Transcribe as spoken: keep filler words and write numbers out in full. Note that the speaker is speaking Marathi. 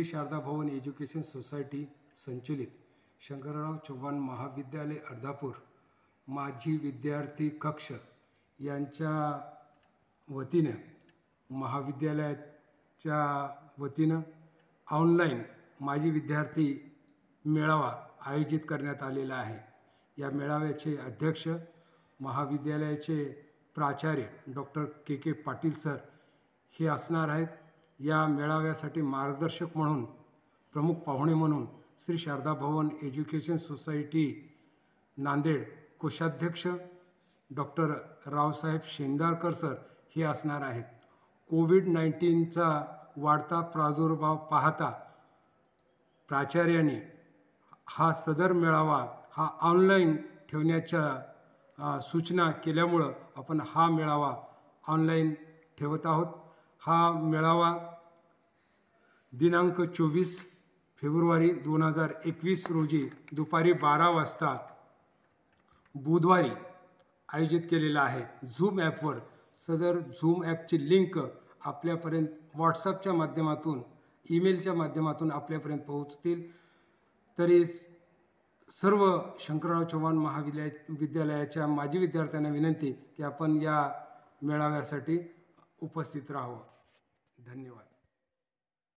श्री शारदा भवन एज्युकेशन सोसायटी संचलित शंकरराव चव्हाण महाविद्यालय अर्धापूर माजी विद्यार्थी कक्ष यांच्या वतीने महाविद्यालयाच्या वतीने ऑनलाइन माजी विद्यार्थी मेळावा आयोजित करण्यात आलेला आहे। या मेळाव्याचे अध्यक्ष महाविद्यालयाचे प्राचार्य doctor K K Patil sir हे असणार आहेत। या मेळाव्यासाठी मार्गदर्शक म्हणून प्रमुख पाहुणे म्हणून श्री शारदा भवन एज्युकेशन सोसायटी नांदेड कोषाध्यक्ष डॉक्टर रावसाहेब शेंदारकर सर हे असणार आहेत। कोविड नाईन्टीनचा वाढता प्रादुर्भाव पाहता प्राचार्यांनी हा सदर मेळावा हा ऑनलाइन ठेवण्याच्या सूचना केल्यामुळे आपण हा मेळावा ऑनलाइन ठेवत आहोत। हा मेळावा दिनांक चोवीस फेब्रुवारी दोन हजार एकवीस रोजी दुपारी बारा वाजता बुधवारी आयोजित केलेला आहे। झूम ॲपवर सदर झूम ॲपची लिंक आपल्यापर्यंत व्हॉट्सॲपच्या माध्यमातून ईमेलच्या माध्यमातून आपल्यापर्यंत पोहोचतील। तरी सर्व शंकरराव चव्हाण महाविद्यालय विद्यालयाच्या माजी विद्यार्थ्यांना विनंती की आपण या मेळाव्यासाठी उपस्थित राहावं। धन्यवाद।